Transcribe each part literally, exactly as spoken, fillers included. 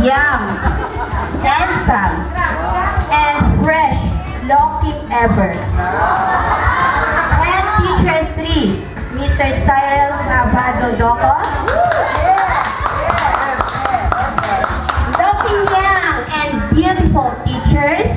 young, handsome, and fresh looking ever. And teacher three, Mister Cyril Abado Doco. Looking young and beautiful teachers.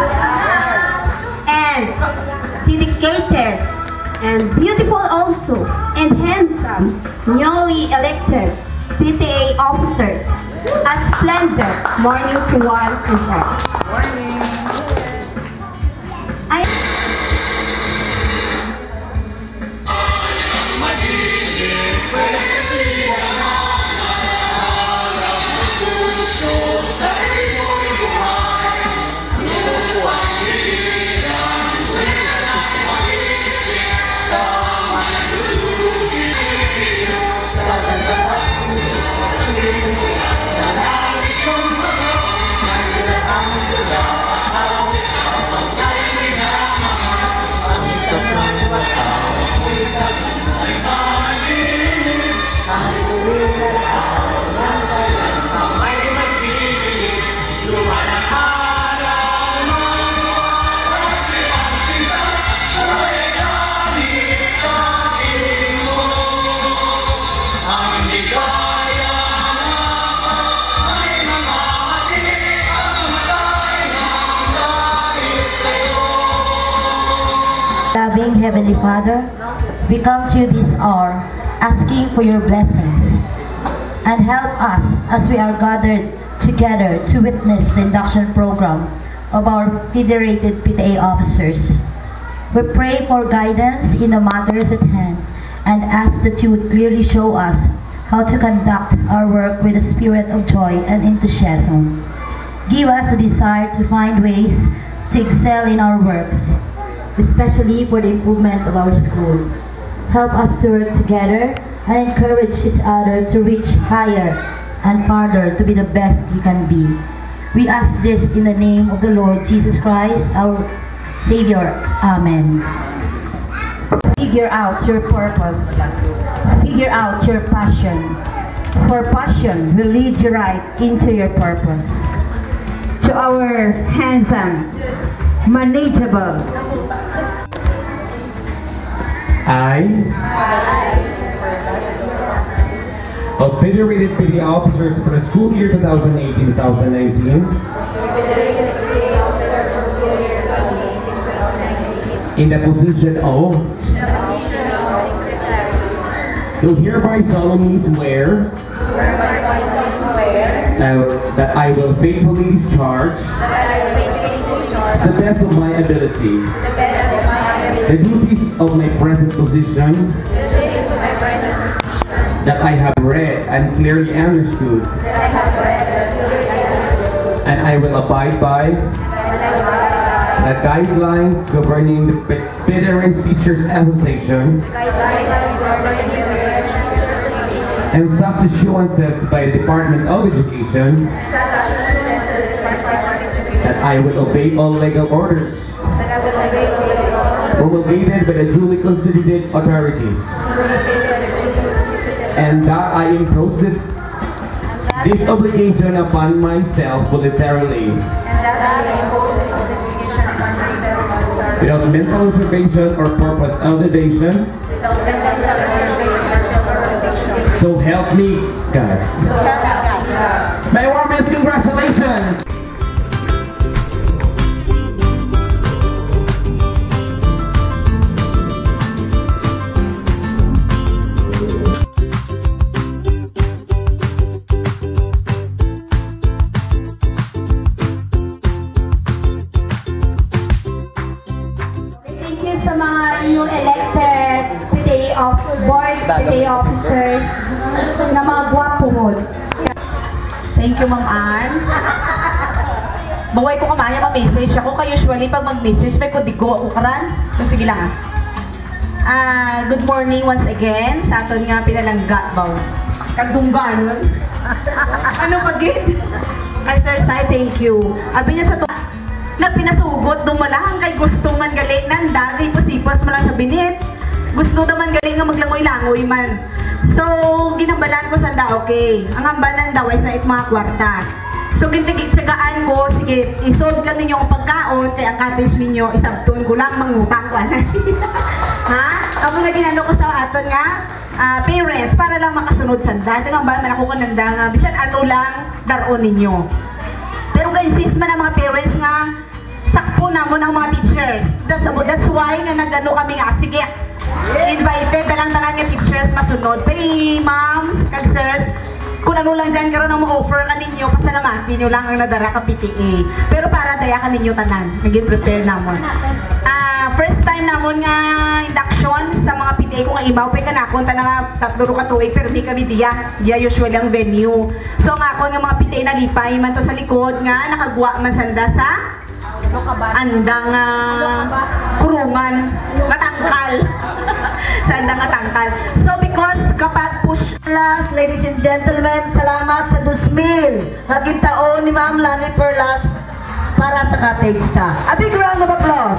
And dedicated and beautiful also and handsome newly elected P T A officers. A splendid morning to one and all. Morning. I Loving Heavenly Father, we come to you this hour asking for your blessings and help us as we are gathered together to witness the induction program of our federated P T A officers. We pray for guidance in the matters at hand and ask that you would clearly show us how to conduct our work with a spirit of joy and enthusiasm. Give us a desire to find ways to excel in our works, especially for the improvement of our school. Help us to work together and encourage each other to reach higher and farther to be the best we can be. We ask this in the name of the Lord Jesus Christ, our Savior. Amen. Figure out your purpose. Figure out your passion. For passion will lead you right into your purpose. to our handsome, manageable, I, of Federated P T A officers for the school year two thousand eighteen to two thousand nineteen, in the position of, do hereby solemnly swear uh, that I will faithfully discharge to the best of my ability the duties of my present position that I have read and clearly understood, and I will abide by the guidelines governing the Veterans Teachers Association and such assurances by the Department of Education that I will obey all legal orders promulgated by the duly constituted authorities, and that I impose this, this obligation upon myself voluntarily without mental reservation or purpose of evasion. So help me God. My warmest congratulations. sa mga new elected P T A of board P T A officers na mga guwapungod. Thank you, Ma'am Ann. Baway ko kamaya mag-message ako. Kaya usually pag mag-message, may kudigo ako karan. So, sige lang ha. Uh, good morning once again. Sa aton nga pinalangga ba? Kagdungganon. Ano pagin? Ay, Sir Sai, thank you. Abi niya sa to na pinasugot dumalang kay gusto man galing nan dagay posipas man lang sa binit. Gusto naman galing nga maglangoy-langoy man. So, ginambalan ko sa da, okay. Ang hambalan daw ay sa it mga kwarta. So, gintigitsagaan ko, sige, isolve lang ninyo ang pagkaon, kaya ang cottage ninyo, isabtun ko lang, mangutang ko. Ha? Ako na ginano ko sa aton nga, uh, parents, para lang makasunod sandan. Tingnan ba, manako ko nanda nga, bisan ano lang, daron ninyo. Pero ka-insist man ang mga parents nga, sakpo na mo ng mga teachers. That's, that's why nga nagano kami nga, sige, invited na lang tanan nga teachers masunod. Pero moms, kag sirs, kung ano lang dyan karoon ang ma-offer ka ninyo, pasalamatin nyo lang ang nadara ka P T A. Pero para daya ka ninyo tanan, naging prepare namon. Uh, first time namon nga induction sa mga P T A ko nga ibaw, pwede ka na akong tanang tatlo ka tuig, pero di kami diya, diya usually ang venue. So nga ako nga mga P T A nalipay man to sa likod nga, nakagwa man sanda sa andang uh, kurungan, matangkal. Sa andang matangkal. So because kapag push Perlas, ladies and gentlemen, salamat sa two mil naging taon ni Ma'am Lani Perlas para sa cottage ka. A big round of applause.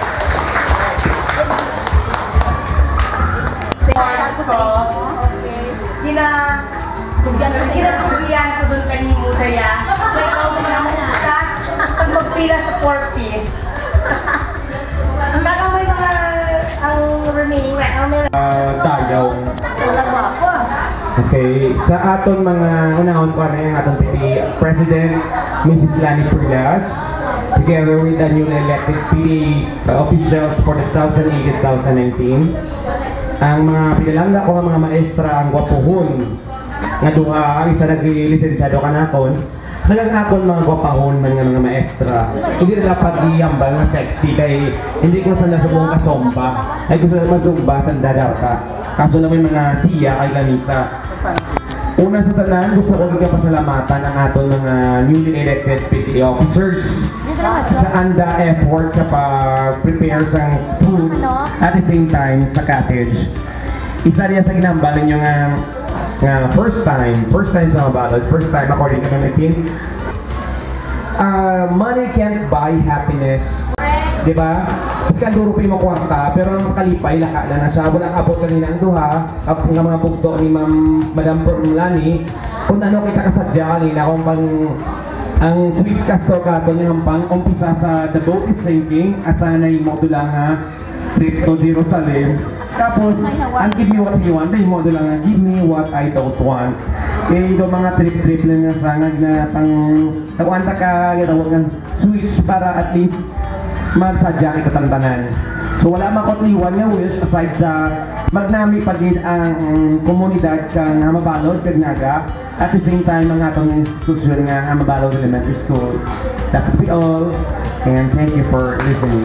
Gina, ginatulian ko doon kanimo kaya. May ikaw mga mutas, pag magpila sa four piece. Ang gagawin mga ang remaining right now, may Uh, Tagaw. wala gwapo. Okay, sa aton mga unahon ko na yung aton P T A President, Missus Lani Perlas, together with the newly elected P T A uh, officials for the twenty eighteen to twenty nineteen. Ang mga pinalangga ko ng mga maestra ang gwapohon nga duha, ang isa nag-lisensyado kanakon, nagagakon mga gwapahon man nga mga maestra. Hindi nila pag-iambal nga sexy kay hindi ko sanda sa buong kasomba. Ay gusto na masumba sa dadar ka. Kaso naman mga siya kay Ganisa. Una sa tanan, gusto ko nga pasalamatan ang aton mga newly elected P T A officers sa anda effort sa pag-prepare sa food at the same time sa cottage. Isa niya sa ginambal ninyo nga nga first time, first time sa mabalod, first time according to nineteen. Uh, money can't buy happiness. Diba? Kasi kanduro pa yung kwarta, pero ang kalipay, laka na na siya. Walang abot kanina ang duha, kapag nga mga pugto ni Ma'am Madam Perlani, kung ano kita kasadya kanina, kung pang ang Swiss Castor ka ito niyang pang umpisa sa The Boat is Sinking, asanay modula nga, trip to Jerusalem. Tapos, ang give me what you want, ay modula nga, give me what I don't want. Kaya ito mga trip-trip lang nga sangag na pang nakuanta ka, ginawag ng switch para at least magsadya kita tantanan. So wala makotliwan nga wish aside sa magnami pa din ang komunidad kang Mabalod, Kagnaga, at the same time ang atong institusyon nga Mabalod Elementary School. That would be all, and thank you for listening.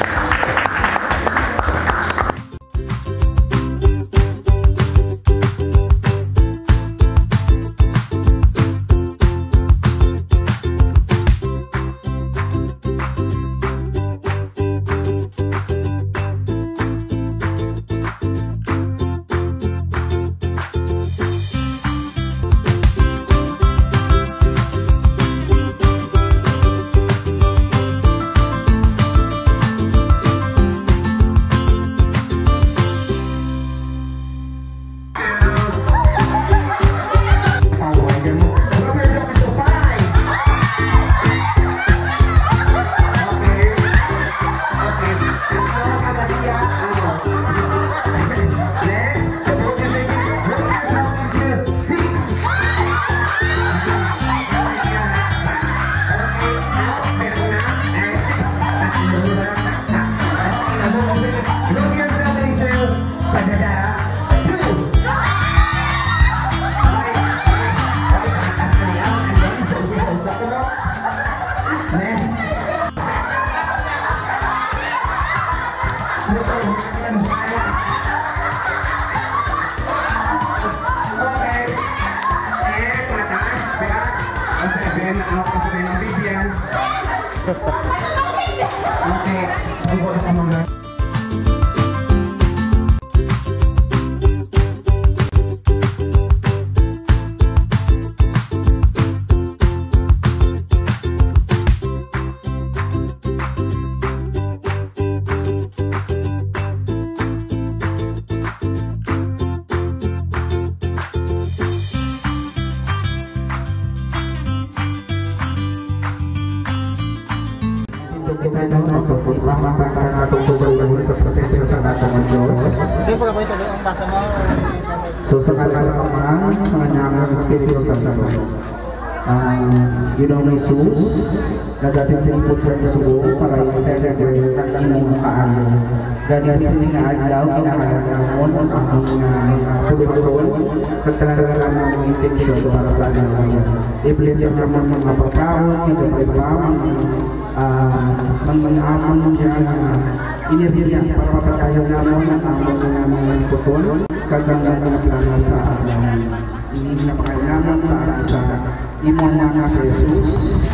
Okay. ito kita no, magpasalamat para natong tuloy sa proseso sa natong ng Diyos. So sa kasama, mga nyamang Espiritu Santo, ang Ginoong Jesus, nagdating po po sa buo para i-celebrate ang inyong kaayo. Ganyan sining adlaw, kinakalang namon ang mga pulutuon, katalagaan ng mga intensyon para sa ating i-bless ang mga mga pagkaon, nagpapaypang, mga amon dyan, iniririyan para mapatayaw naman ang amon ng mga puton, kagandang pinaplano sa atin. Hindi na pakailangan para sa imo na sa Jesus.